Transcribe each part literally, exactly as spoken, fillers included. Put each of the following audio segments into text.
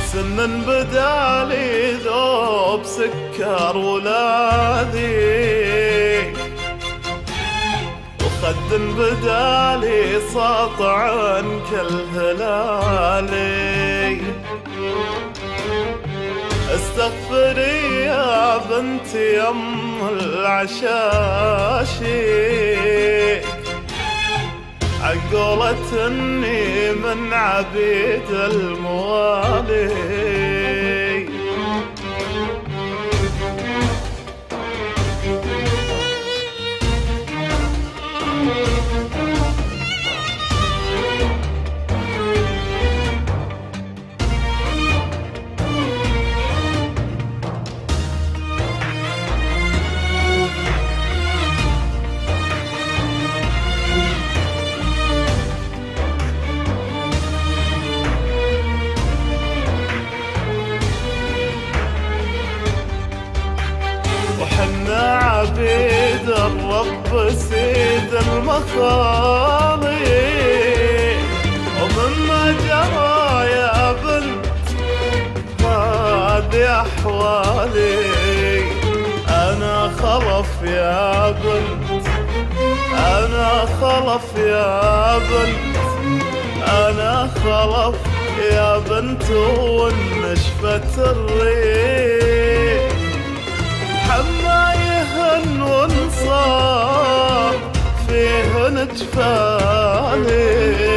سن بدالي ذوب سكر ولاذي، وخد بدالي سطع كالهلالي. استغفري يا بنت يم العشاشي، عقولة اني من عبيد الموالي. عبيد الرب سيد المخالي، ومما جرى يا بنت هذه أحوالي. أنا خلف يا بنت، أنا خلف يا بنت، أنا خلف يا بنت ونشفت الريح. حمايهن وانصار فيهن جفالي.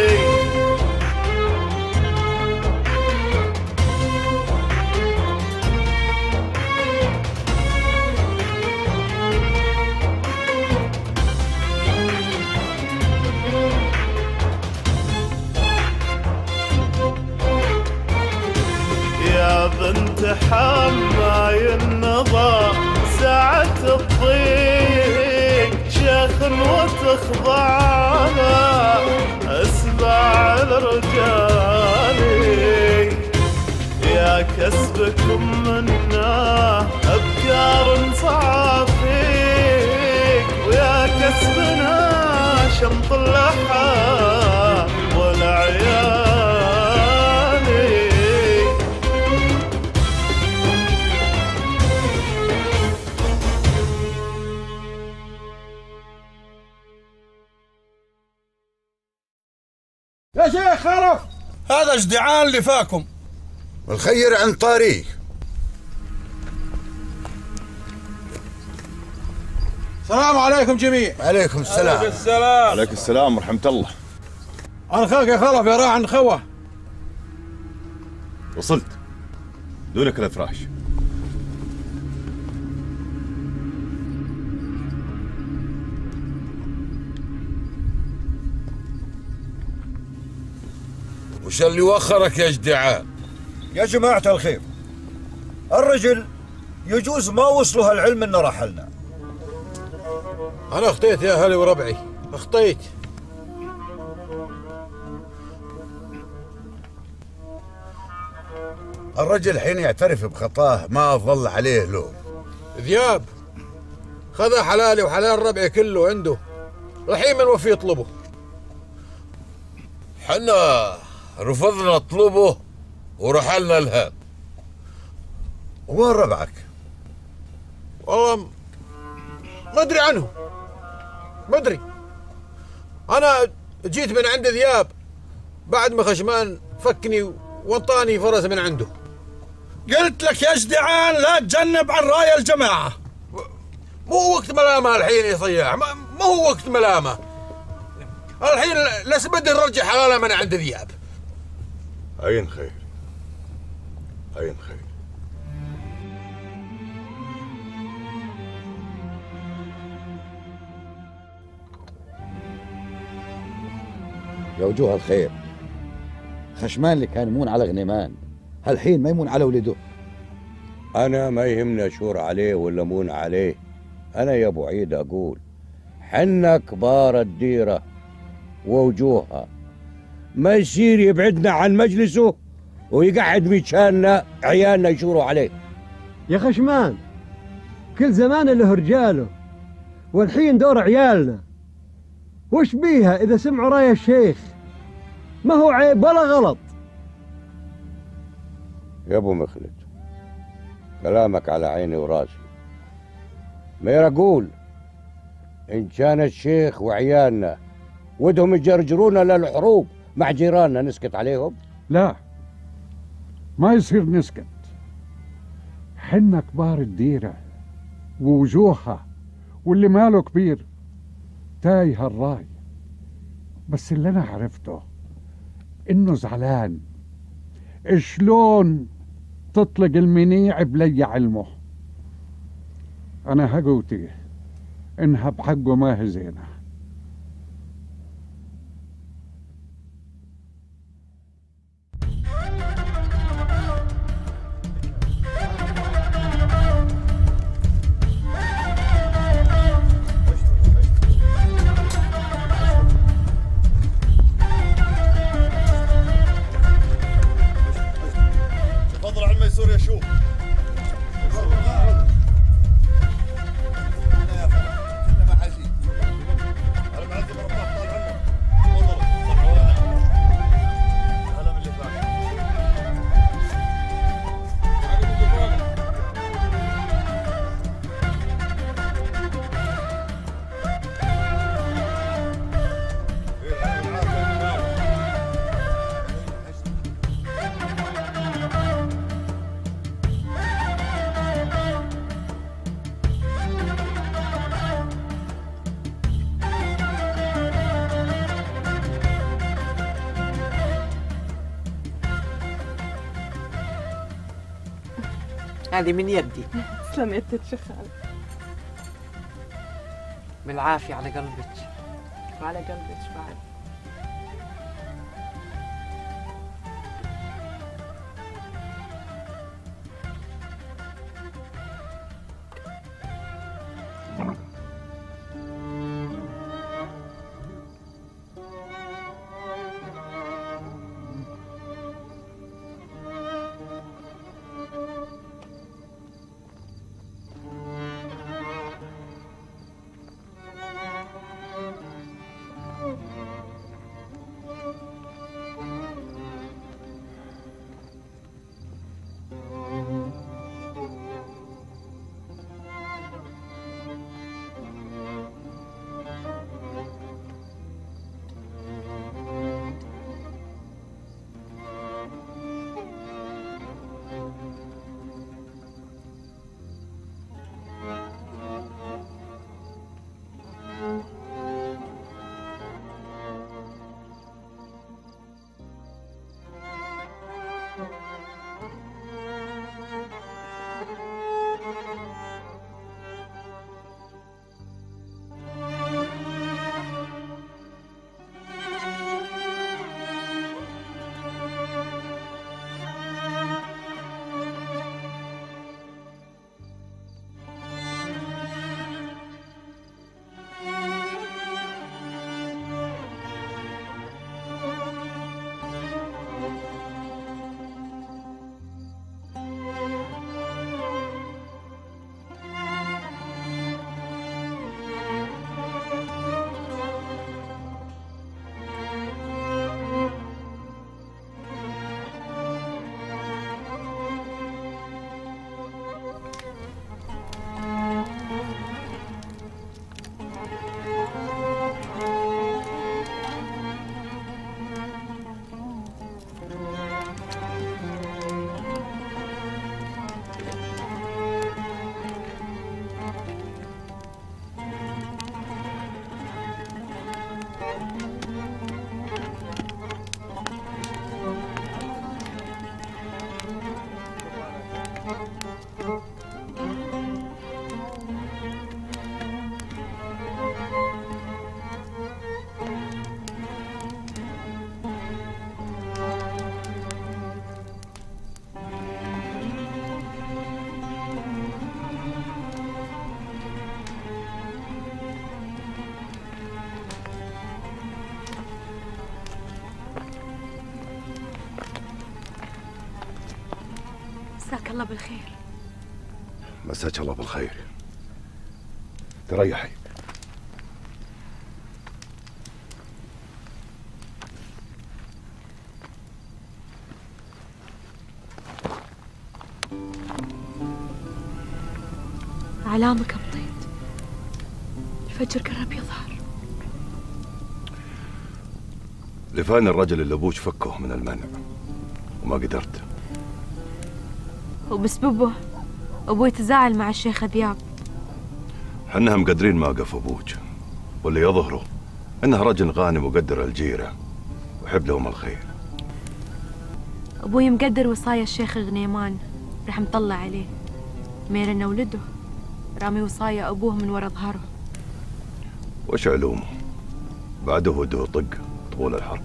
يا بنت حماي النظى ساعة الضيق، شيخ وتخضعنا اسمع الرجال. يا كسبكم منا ابكار صافيك، ويا كسبنا شمط اللحى والعيال. يا شيخ خلف، هذا ازدعان لفاكم. الخير عن طريق. السلام عليكم جميع. عليكم السلام. عليكم السلام. عليكم السلام ورحمة الله. أنا خلق يا خلف يا راعي عند خوه. وصلت دونك الافراش. وش اللي وخرك يا جدعان؟ يا جماعة الخير، الرجل يجوز ما وصله العلم انه رحلنا. أنا أخطيت يا أهلي وربعي، أخطيت. الرجل حين يعترف بخطاه ما ظل عليه لوم. ذياب خذ حلالي وحلال ربعي كله عنده، الحين من وفي يطلبه. حنا رفضنا نطلبه ورحلنا الهام. وين ربعك؟ والله ما ادري عنه، ما ادري. انا جيت من عند ذياب بعد ما خشمان فكني وانطاني فرس من عنده. قلت لك يا جدعان لا تجنب عن راي الجماعة. مو وقت ملامة الحين يا صياح، ما هو وقت ملامة الحين. لس بدي نرجع حلاله من عند ذياب. عين خير، عين خير. يا وجوه الخير، خشمان اللي كان يمون على غنيمان هالحين ما يمون على ولده. أنا ما يهمني أشور عليه ولا مون عليه. أنا يا أبو عيد أقول حنا كبار الديرة ووجوهها، ما يصير يبعدنا عن مجلسه ويقعد ميشاننا عيالنا يشوروا عليه. يا خشمان كل زمان له رجاله، والحين دور عيالنا. وش بيها إذا سمعوا راي الشيخ؟ ما هو عيب ولا غلط. يا ابو مخلد، كلامك على عيني وراسي. مير اقول ان كان الشيخ وعيالنا ودهم يجرجرونا للحروب مع جيراننا نسكت عليهم؟ لا، ما يصير نسكت. حنا كبار الديرة ووجوهها، واللي ماله كبير تايه الراي. بس اللي انا عرفته انه زعلان. شلون تطلق المنيع بلي علمه؟ انا هقوتي انها بحقه ما هي زينه. تفضل على الميسور يا شوف. هذه من يدي. تسلم يدك شخال. بالعافية على قلبك. وعلى قلبك بعد. مساك الله بالخير. مساك الله بالخير. تريحي. علامك أبطيت. الفجر قرب يظهر. لفاني الرجل اللي ابوش فكه من المنع وما قدرت. وبسببه أبوي تزاعل مع الشيخ ذياب. حنا مقدرين موقف ابوك، واللي يظهره انه رجل غاني مقدر الجيره ويحب لهم الخير. أبوي مقدر وصايا الشيخ غنيمان، رح مطلع عليه. ميرنا ولده رامي وصايا أبوه من ورا ظهره. وش علومه؟ بعده هدوء طق طول الحرب.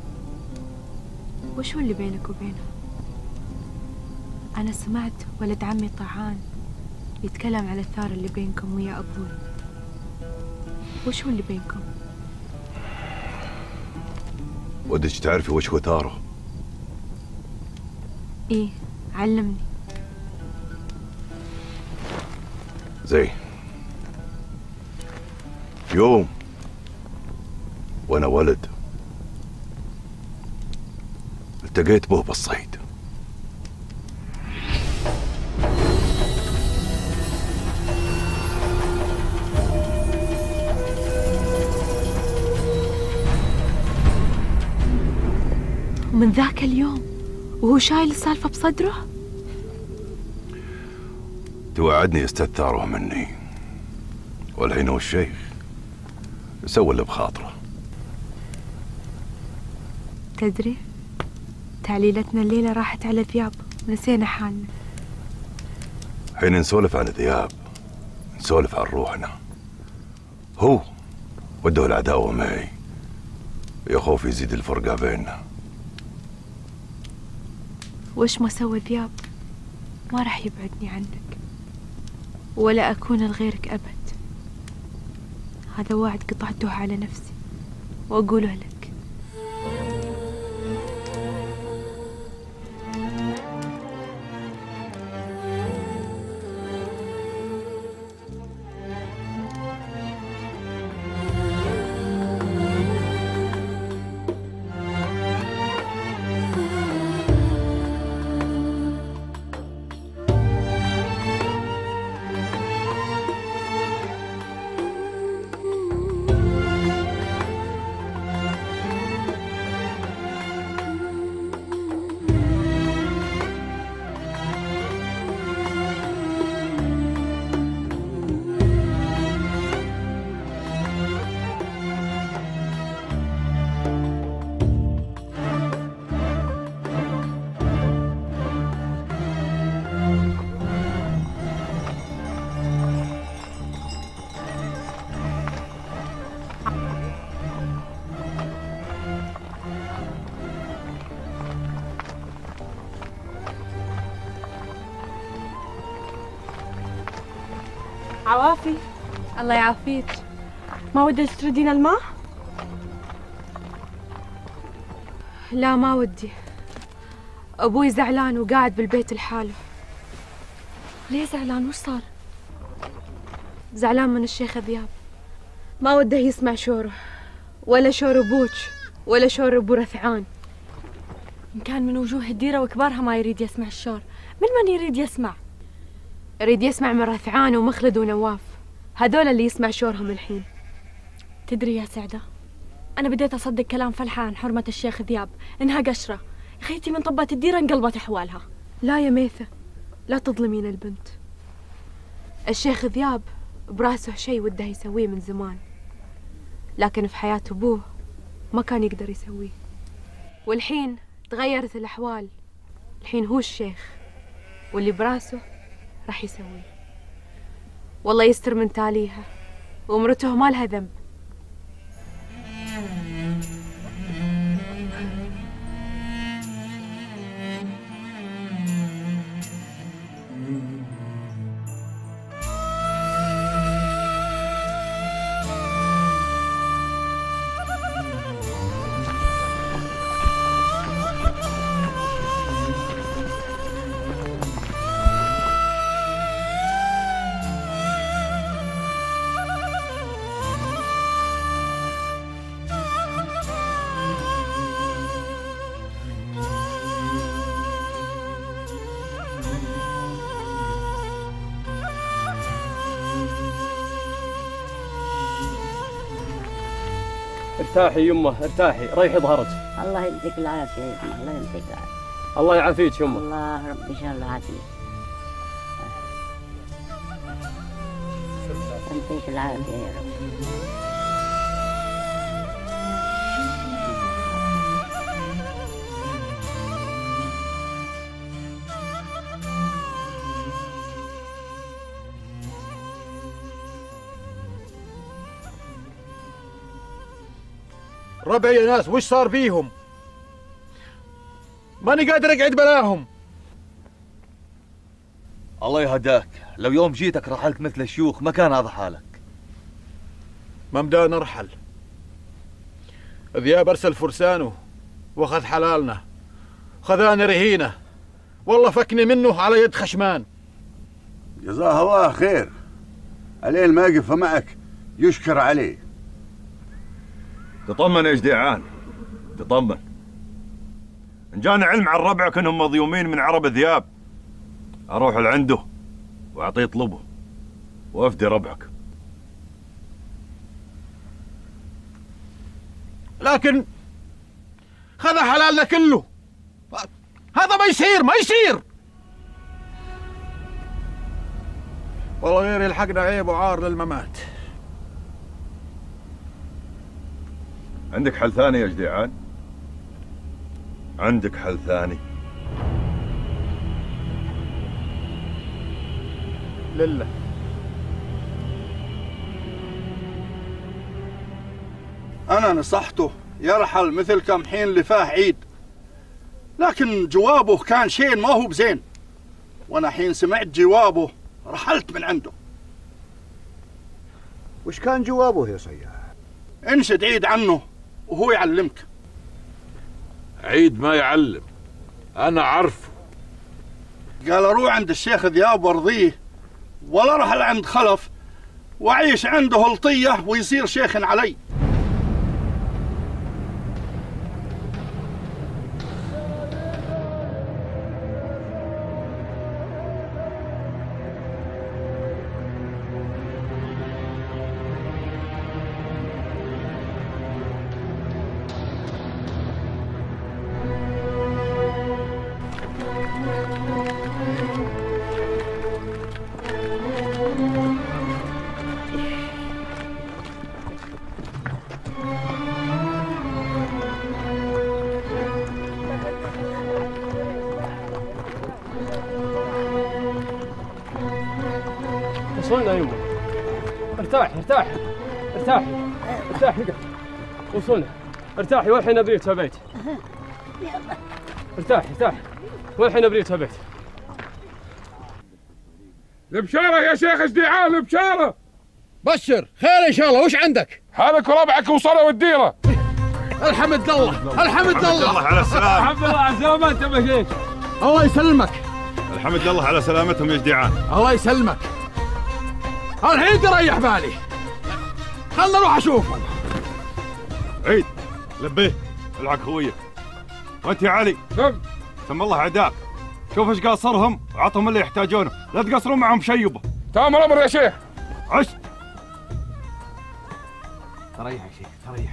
وش هو اللي بينك وبينه؟ أنا سمعت ولد عمي طعان يتكلم على الثار اللي بينكم ويا أبوي. وش هو اللي بينكم؟ ودك تعرفي وش هو ثاره؟ إيه، علمني. زي يوم وانا ولد التقيت به بالصيد. ومن ذاك اليوم وهو شايل السالفة بصدره؟ توعدني يستثاره مني، والحين هو الشيخ يسوي اللي بخاطره. تدري تعليلتنا الليلة راحت على ذياب ونسينا حالنا. حين نسولف عن ذياب نسولف عن روحنا. هو وده العداوة معي، يا خوف يزيد الفرقة بيننا. وش ما سوى ذياب ما راح يبعدني عنك ولا أكون لغيرك أبد. هذا وعد قطعته على نفسي وأقوله لك. عوافي، الله يعافيك. ما ودك تردين الماء؟ لا ما ودي. أبوي زعلان وقاعد بالبيت لحاله. ليه زعلان؟ وش صار؟ زعلان من الشيخ ذياب، ما وده يسمع شوره ولا شور أبوك ولا شور أبو رثعان. إن كان من وجوه الديرة وكبارها ما يريد يسمع الشور، من من يريد يسمع؟ يريد يسمع من رثعان ومخلد ونواف، هذول اللي يسمع شورهم الحين. تدري يا سعدة، أنا بديت أصدق كلام فلحة عن حرمة الشيخ ذياب، إنها قشرة. خيتي من طبات الديرة انقلبت أحوالها. لا يا ميثة، لا تظلمين البنت. الشيخ ذياب براسه شيء وده يسويه من زمان، لكن في حياة أبوه ما كان يقدر يسويه. والحين تغيرت الأحوال، الحين هو الشيخ واللي براسه راح يسويه. والله يستر من تاليها، ومرته ما لها ذنب. ارتاحي يمه ارتاحي، ريحي ظهرك. الله يديك العافية يا يمه، الله يديك العافية. الله يعافيك يمه. الله رب إن شاء الله يعافيك. يديك العافية يا رب. ربعي يا ناس، وش صار فيهم؟ ماني قادر اقعد بلاهم. الله يهداك، لو يوم جيتك رحلت مثل الشيوخ ما كان هذا حالك. ممدان ارحل. ذياب ارسل فرسانه واخذ حلالنا، خذاني رهينه، والله فكني منه على يد خشمان. جزاه الله خير، عليه ما يقف معك يشكر عليه. تطمن يا جديعان، تطمن. ان جاني علم عن ربعك انهم مظيومين من عرب ذياب، اروح لعنده واعطيه طلبه وافدي ربعك. لكن خذ حلالنا كله، هذا ما يصير ما يصير. والله غير يلحقنا عيب وعار للممات. عندك حل ثاني يا جديعان؟ عندك حل ثاني؟ لله. أنا نصحته يرحل مثل كم حين لفاه عيد، لكن جوابه كان شيء ما هو بزين، وأنا حين سمعت جوابه رحلت من عنده. وش كان جوابه يا صياح؟ انشد عيد عنه وهو يعلمك. عيد ما يعلم، أنا عارفه. قال أروح عند الشيخ ذياب وارضيه، ولا رحل عند خلف وعيش عنده هلطية ويصير شيخ علي. وصلنا يمه. ارتاحي ارتاحي ارتاحي ارتاحي نقف. وصلنا. ارتاحي والحين ابريتها بيت. ارتاحي ارتاحي والحين ابريتها بيت. البشارة يا شيخ جديعان، البشارة. بشر خير ان شاء الله. وش عندك؟ حالك وربعك وصلوا الديرة. الحمد لله الحمد لله. الحمد لله على السلامة. الحمد لله على السلامة. انت مشيت. الله يسلمك. الحمد لله على سلامتهم يا جديعان. الله يسلمك. الحين تريح بالي، خلنا نروح اشوفهم. عيد لبيه العق خويك. وانت يا علي نعم. سم الله عداك، شوف ايش قاصرهم وعطهم اللي يحتاجونه، لا تقصرون معهم شيبه. تمام الامر يا شيخ. عش. تريح يا شيخ تريح.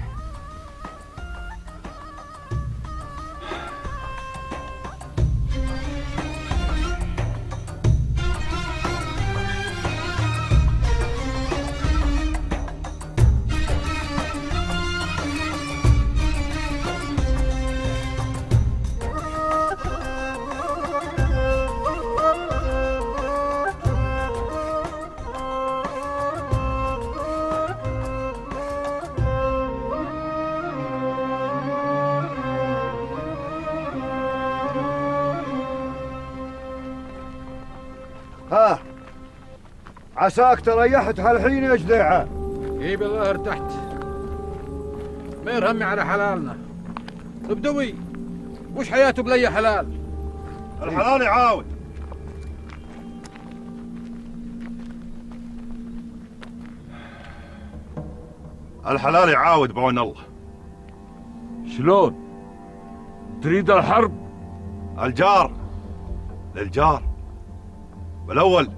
ها عساك تريحت هالحين يا جديعان. اي بالله ارتحت، ما يرهمي على حلالنا. بدوي وش حياته بلي حلال؟ الحلال يعاود. الحلال يعاود بعون الله. شلون؟ تريد الحرب؟ الجار للجار. بالاول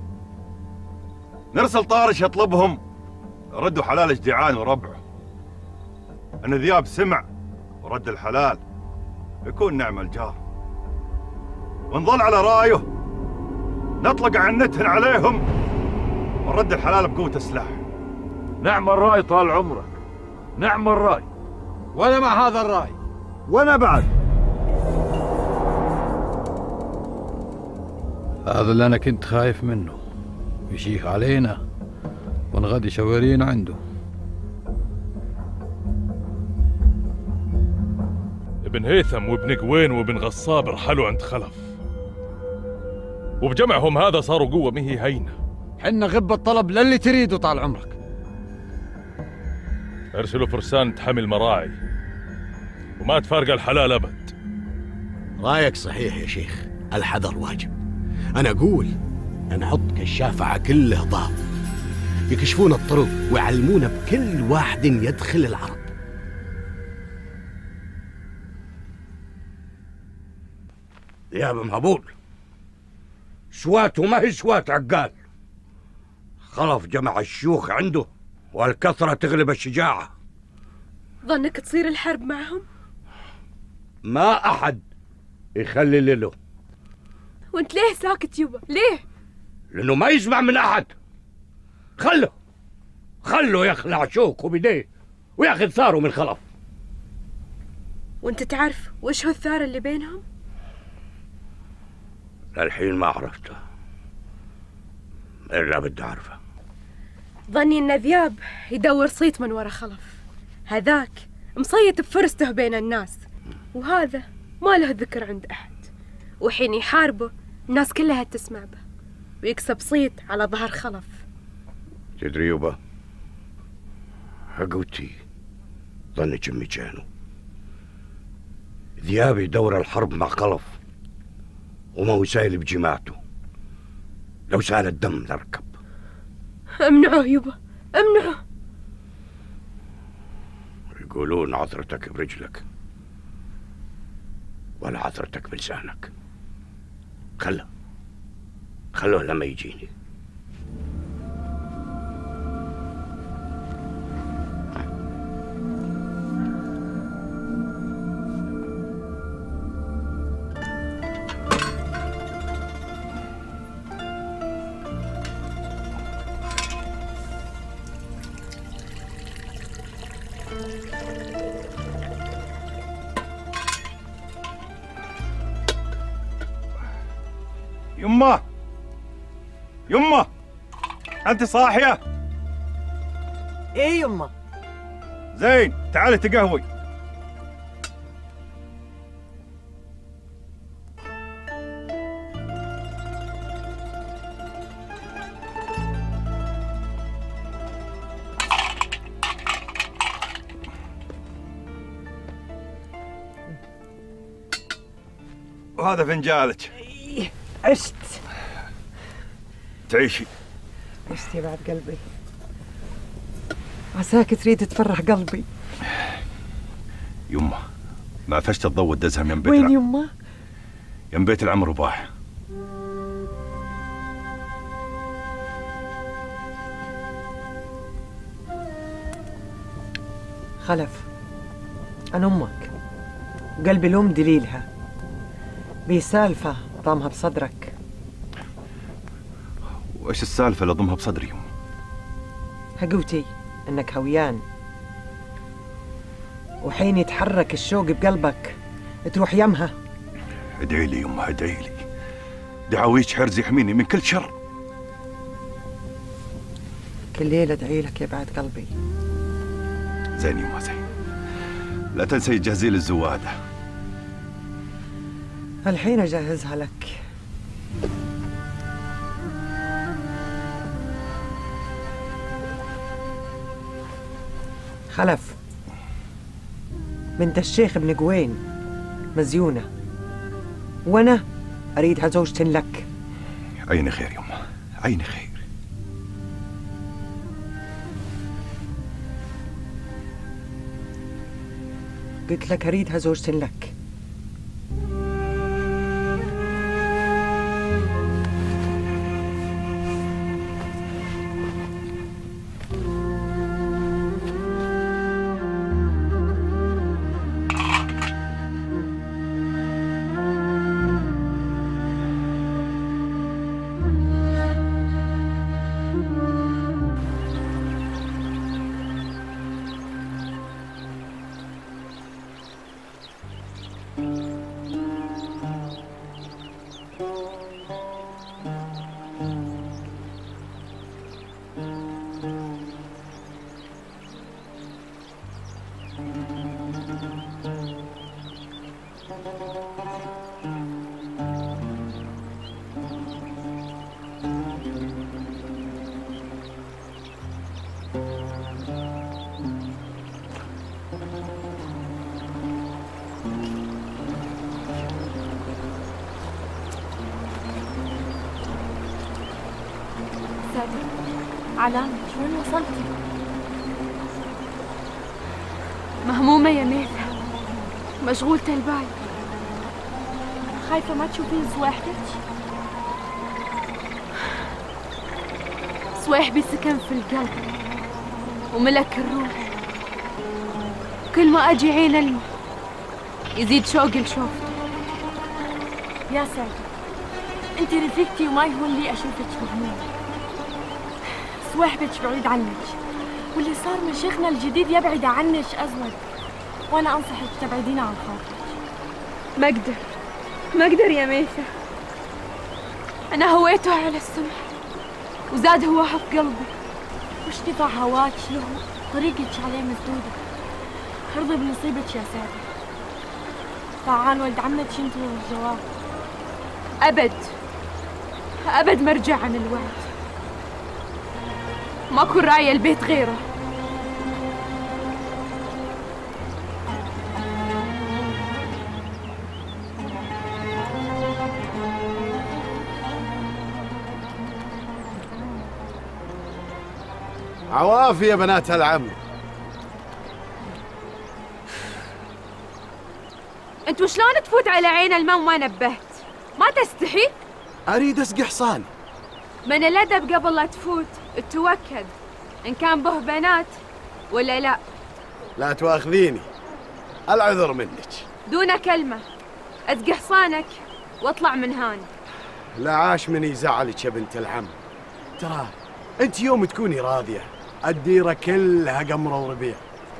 نرسل طارش يطلبهم ردوا حلال جديعان وربعه. أن ذياب سمع ورد الحلال يكون نعم الجار، ونظل على رايه نطلق عنتهن عليهم ونرد الحلال بقوة السلاح. نعم الراي طال عمرك، نعم الراي. وأنا مع هذا الرأي. وأنا بعد. هذا اللي أنا كنت خايف منه، يشيخ علينا ونغدي شوارين عنده. ابن هيثم وابن قوين وابن غصاب رحلوا عند خلف، وبجمعهم هذا صاروا قوة مهي هينة. حنا غب الطلب للي تريده طال عمرك. ارسلوا فرسان تحمي المراعي وما تفارق الحلال أبد. رايك صحيح يا شيخ، الحذر واجب. أنا أقول نحط كشاف على كل هضاب يكشفون الطرق ويعلمونا بكل واحد يدخل العرب. يا ابن مهبول، شوات وما هي شوات عقال. خلف جمع الشيوخ عنده والكثرة تغلب الشجاعة. ظنك تصير الحرب معهم؟ ما أحد يخلي له. وانت ليه ساكت يبا؟ ليه؟ لأنه ما يسمع من أحد. خله خله يخلع شوكه بيديه وياخذ ثاره من خلف. وانت تعرف وش هو الثار اللي بينهم؟ للحين ما عرفته، إلا بدي أعرفه. ظني إن ذياب يدور صيت من ورا خلف، هذاك مصيت بفرسته بين الناس، وهذا ما له ذكر عند أحد، وحين يحاربه الناس كلها تسمع به ويكسب صيت على ظهر خلف. تدري يبا، حقوتي ظني جمي جانو. ذياب يدور الحرب مع خلف وما هو سايل بجماعته. لو سال الدم نركب. امنعه يبا، امنعه. يقولون عثرتك برجلك ولا عثرتك بلسانك. خله خلوه لما يجيني. يمه يمه، أنت صاحية؟ إيه يمه. زين، تعالي تقهوي. وهذا فنجالك. عشت. تعيشي. عشت يا بعد قلبي، عساك تريد تفرح قلبي. يمه، ما فشت تضوء دزهم يم بيت وين يمه؟ يم بيت العم رباح. خلف، أنا أمك وقلبي الأم دليلها، بي سالفة ضامها بصدرك. وإيش السالفة اللي ضمها بصدري يمه؟ حقوتي إنك هويان، وحين يتحرك الشوق بقلبك تروح يمها. ادعي لي يمه، ادعي لي. دعاويك حرز يحميني من كل شر. كل ليلة ادعي لك يا بعد قلبي. زين يمه زين، لا تنسي تجهزي لي الزوادة. الحين أجهزها لك. خلف، بنت الشيخ ابن قوين مزيونة، وأنا أريدها زوجة لك. عيني خير يمه، عيني خير. قلت لك أريدها زوجة لك. سعدة؟ علامة وين وصلتي؟ مهمومة يا ميثة، مشغولة البال. خايفة ما تشوفين صواحبك؟ صواحبي سكن في القلب وملك الروح، كل ما أجي عين المه يزيد شوقي لشوفته. يا سعدة، انت رفيقتي وما يهون لي اشوفك مهمومة. صواحبك بعيد عنك، واللي صار من شيخنا الجديد يبعد عنك ازود، وانا انصحك تبعدين عن خاطرك. ما اقدر ما اقدر يا ميثة، انا هويته على السمح وزاد هواها في قلبي. وش دفع هواك له طريقك عليه مسدودة. ارضي بنصيبك يا سعدة، طعان ولد عمك ينتظر الجواب. ابد ابد ما ارجع عن الوعد، ماكو راية البيت غيره. عوافي يا بنات العم. انتوا شلون تفوت على عين الماء وما نبهت؟ ما تستحي؟ اريد اسقي حصاني. من الادب قبل لا تفوت اتوكد ان كان به بنات ولا لا. لا تواخذيني، العذر منك. دون كلمة، اسقي حصانك واطلع من هان. لا عاش من يزعلك يا بنت العم. ترى انت يوم تكوني راضية الديرة كلها قمرة وربيع.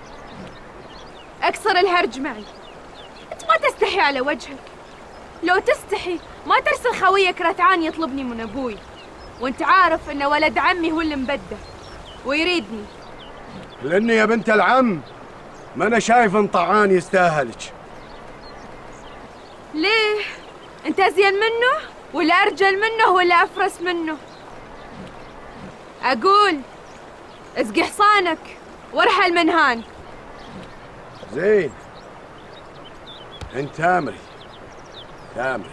اكسر الهرج معي، انت ما تستحي على وجهك. لو تستحي ما ترسل خويك رتعان يطلبني من ابوي، وانت عارف ان ولد عمي هو اللي مبده ويريدني. لاني يا بنت العم ما انا شايف ان طعان يستاهلك. ليه؟ انت ازين منه ولا ارجل منه ولا افرس منه؟ اقول اسقي حصانك وارحل من هان. زين، انت تامري تامري.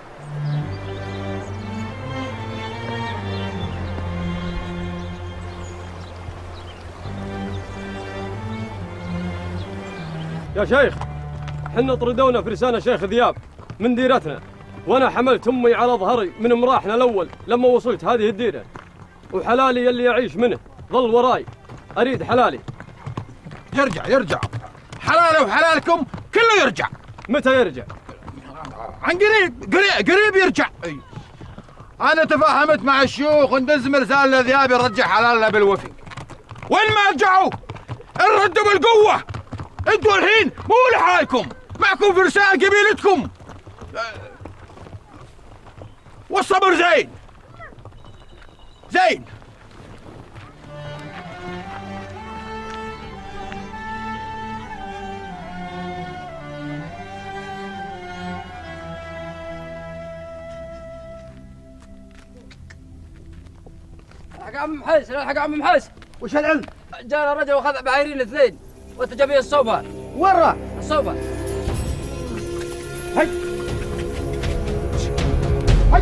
يا شيخ، حنا طردونا فرسان شيخ ذياب من ديرتنا، وانا حملت امي على ظهري من مراحنا الاول لما وصلت هذه الديره، وحلالي اللي يعيش منه ظل وراي. اريد حلالي. يرجع يرجع حلاله وحلالكم كله يرجع. متى يرجع؟ عن قريب قريب قريب يرجع. انا تفاهمت مع الشيوخ وندز مرسال لذياب يرجع حلالنا بالوفي. وين ما رجعوا نردوا بالقوه. انتوا الحين مو لحالكم، معكم فرسان قبيلتكم، والصبر زين زين. الحق عم محيس، الحق عم محيس. وش العلم؟ جانا رجل وخذ بعيرين اثنين وتجابيه الصوبان. وين راح؟ الصوبان. هي هي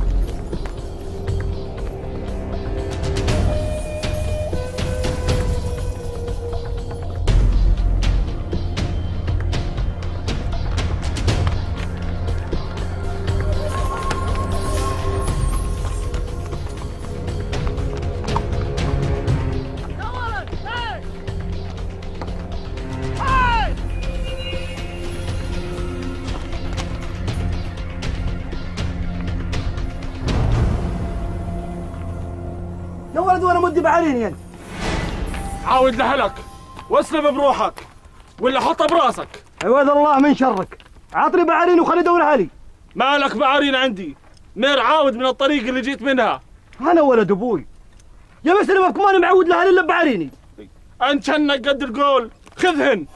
يا ولد وانا مدي بعيرين يعني. عاود لهلك واسلم بروحك ولا حطها براسك. عوذ الله من شرك، عطني بعيرين وخلي ادورها لي. مالك بعيرين عندي؟ مير عاود من الطريق اللي جيت منها. انا ولد ابوي يا مسلمك ماني معود لها الا بعيريني. انت شنك قد القول، خذهن.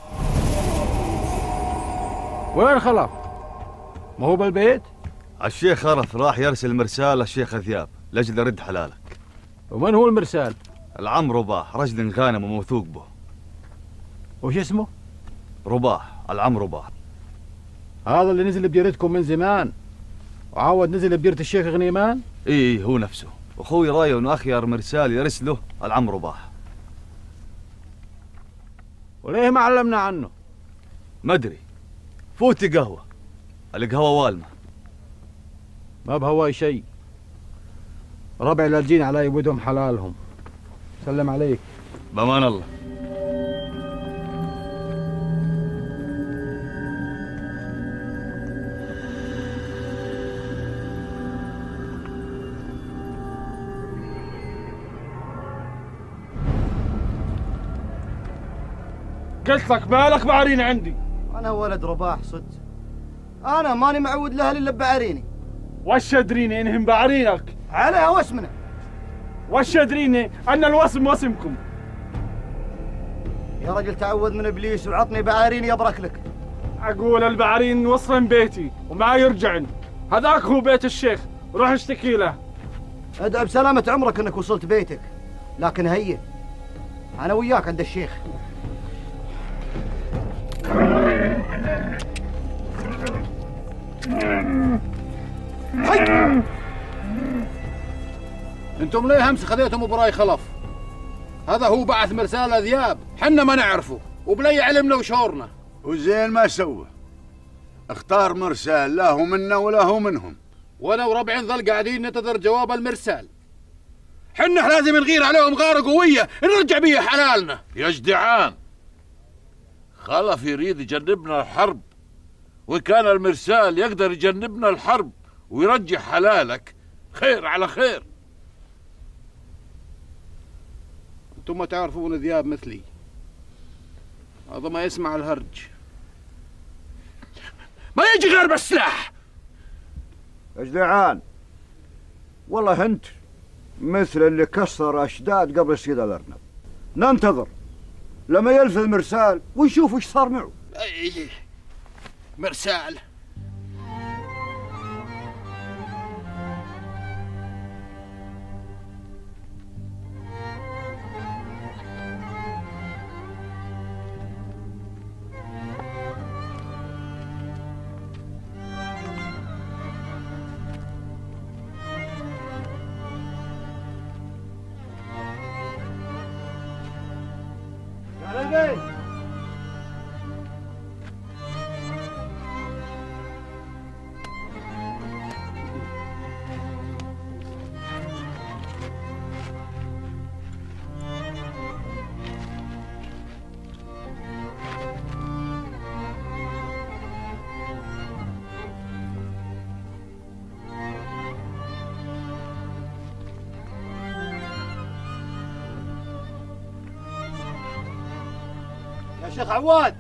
وين خلف؟ ما هو بالبيت؟ الشيخ خرف راح يرسل مرسال للشيخ ذياب لاجل يرد حلالك. ومن هو المرسال؟ العم رباح، رجل غانم وموثوق به. وش اسمه؟ رباح، العم رباح. هذا اللي نزل بديرتكم من زمان وعاود نزل بديرة الشيخ غنيمان؟ ايه هو نفسه، واخوي رايه انه اخير مرسال يرسله العم رباح. وليه ما علمنا عنه؟ ما ادري. فوتي قهوه، القهوه والمه. ما بهواي شيء. ربع لاجين علي ودهم حلالهم. سلم عليك. بامان الله. قلت لك مالك بعرين عندي. انا ولد رباح صدق. انا ماني معود لاهل الا بعريني. وش ادريني انهم بعرينك؟ عليها واسمنا. وش ادريني ان الوسم وسمكم. يا رجل تعوذ من ابليس وعطني بعاريني يبرك لك. اقول البعرين وصلن بيتي وما يرجعن. هذاك هو بيت الشيخ، روح اشتكي له. ادعى بسلامة عمرك انك وصلت بيتك، لكن هيا انا وياك عند الشيخ. هي. انتم ليه همس خذيتم براي خلف؟ هذا هو بعث مرسال ذياب، حنا ما نعرفه وبلي علمنا وشورنا. وزين ما سوى، اختار مرسال لا هو منا ولا هو منهم. وانا وربعي نظل قاعدين ننتظر جواب المرسال. حنا لازم نغير عليهم غارة قوية نرجع بيها حلالنا. يا جدعان، خلف يريد يجنبنا الحرب، وكان المرسال يقدر يجنبنا الحرب ويرجع حلالك، خير على خير. انتم ما تعرفون ذياب مثلي، هذا ما يسمع الهرج، ما يجي غير بالسلاح. يا جدعان، والله انت مثل اللي كسر اشداد قبل سيد الارنب. ننتظر لما يلفظ مرسال ونشوف وش صار معه. اي مرسال. يا شيخ عواد،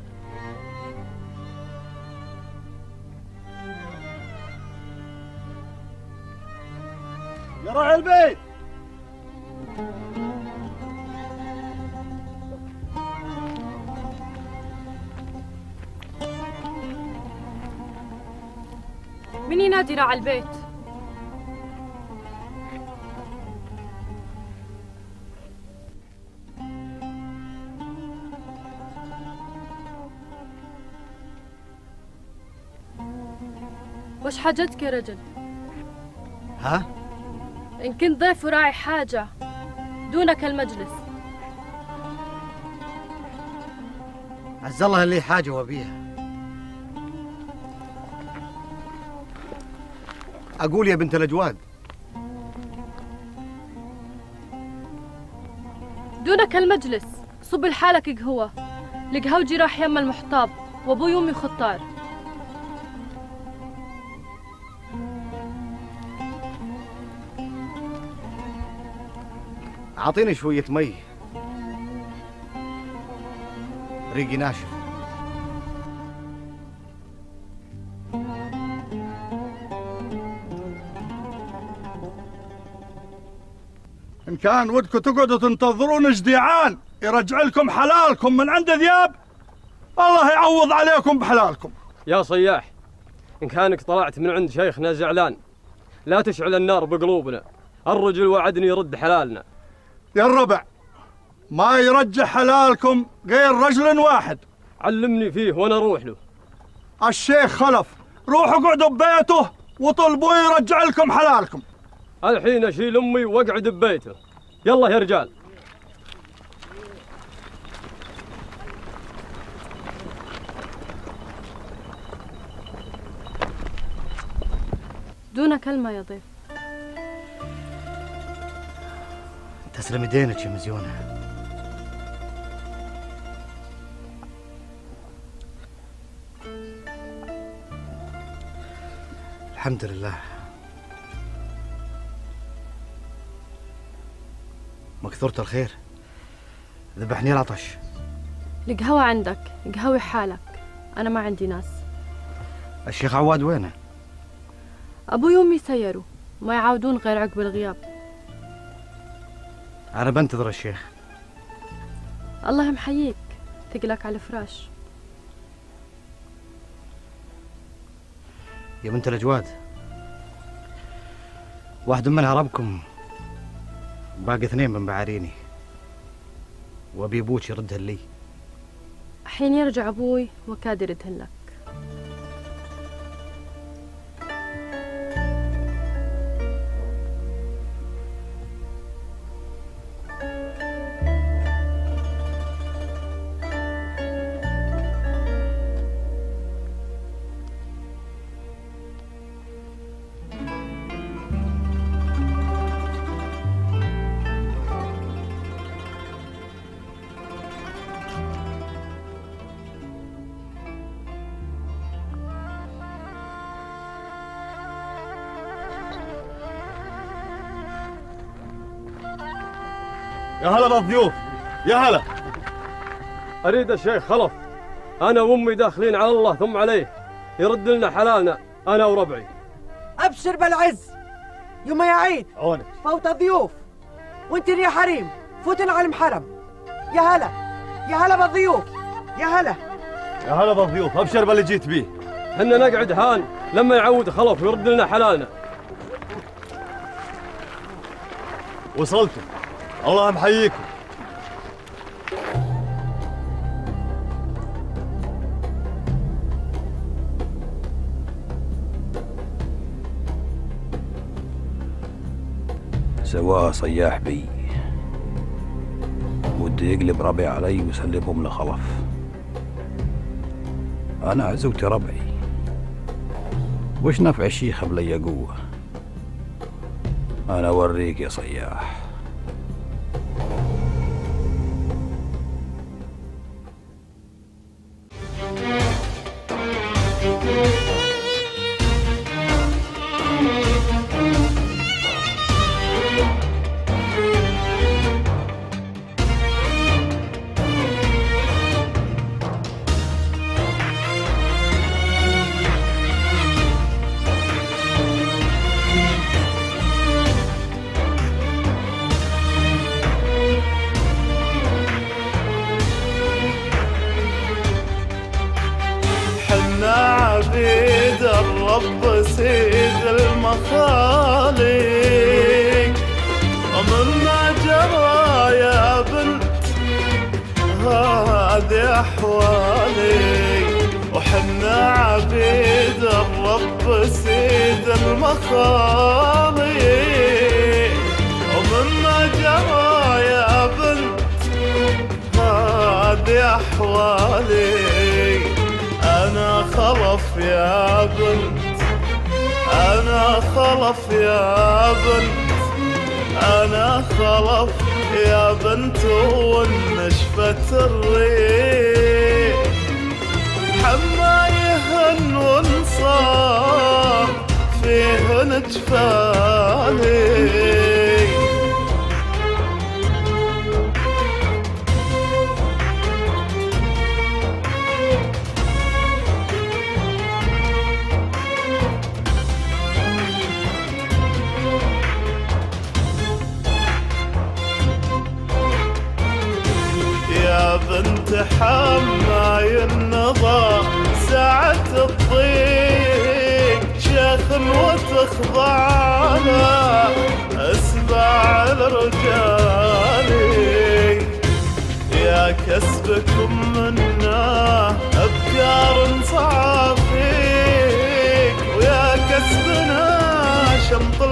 يا راعي البيت، من ينادي راعي البيت؟ وش حاجتك يا رجل؟ ها؟ إن كنت ضيف وراعي حاجة دونك المجلس. عز الله اللي حاجة وبيها. أقول يا بنت الأجواد. دونك المجلس، صب لحالك قهوة، القهوجي راح يم المحطاب وأبوي وأمي خطار. أعطيني شوية مي، ريقي ناشف. إن كان ودكم تقعدوا تنتظرون جديعان يرجع لكم حلالكم من عند ذياب، الله يعوض عليكم بحلالكم. يا صياح، إن كانك طلعت من عند شيخنا زعلان لا تشعل النار بقلوبنا، الرجل وعدني يرد حلالنا. يا الربع، ما يرجع حلالكم غير رجل واحد. علمني فيه وانا اروح له. الشيخ خلف، روحوا اقعدوا ببيته وطلبوا يرجع لكم حلالكم. الحين اشيل امي واقعد ببيته. يلا يا رجال. دون كلمة يا ضيف. تسلم يدينك يا مزيونة. الحمد لله. مكثرة الخير، ذبحني العطش. القهوة عندك، قهوي حالك، أنا ما عندي ناس. الشيخ عواد وينه؟ أبوي وأمي سيروا، ما يعاودون غير عقب الغياب. أنا بنتظر الشيخ. الله محييك، ثقلك على الفراش. يا بنت الأجواد، واحد من هربكم، باقي اثنين من بعاريني، وأبي أبوك يردهن لي. حين يرجع أبوي وكاد يردهن لك. يا هلا بالضيوف، يا هلا. اريد الشيخ خلف، انا وامي داخلين على الله ثم عليه، يرد لنا حلالنا انا وربعي. ابشر بالعز، يوم يا عيد عونك. فوت الضيوف، وانت يا حريم فوتنا على المحرم. يا هلا يا هلا بالضيوف، يا هلا يا هلا بالضيوف، ابشر باللي جيت بيه. حنا نقعد هان لما يعود خلف ويرد لنا حلالنا. وصلتوا، الله محييكم. سواها صياح بي، ودي يقلب ربعي علي ويسلمهم لخلف. أنا عزوتي ربعي، وش نفع الشيخة بلي قوة؟ أنا أوريك يا صياح. عبيد الرب سيد المخالق، ومما جرى يا بنت هذه أحوالي، وحنا عبيد الرب سيد المخالق، ومما جرى يا بنت هذه أحوالي. أنا خلف يا بنت، أنا خلف يا بنت، أنا خلف يا بنت، ونشفت الريح حمايهن ونصار فيهن جفالي. بنت حماي النظام ساعة الضيق شيخ وتخضع له اسمع الرجال. يا كسبكم منا ابكار صافيك، ويا كسبنا شمط